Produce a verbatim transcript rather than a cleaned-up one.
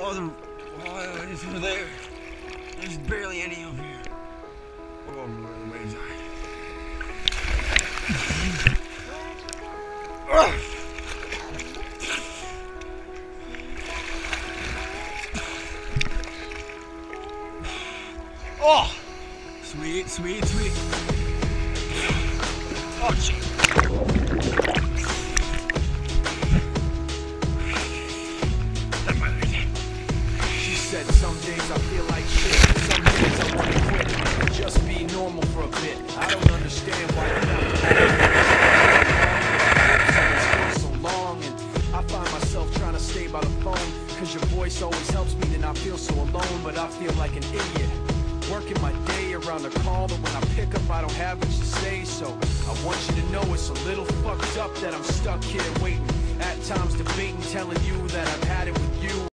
wasn't. Oh, it's over there. There's barely any over here. We're going where the waves are. Oh! Sweet, sweet, sweet. Oh, shit. She said some days I feel like shit, some days I want to quit, just be normal for a bit. I don't understand why you have to so long, and I find myself trying to stay by the phone, cause your voice always helps me to not feel so alone, but I feel like an idiot. Working my day around a call that when I pick up I don't have much to say, so I want you to know it's a little fucked up that I'm stuck here waiting, at times debating, telling you that I've had it with you.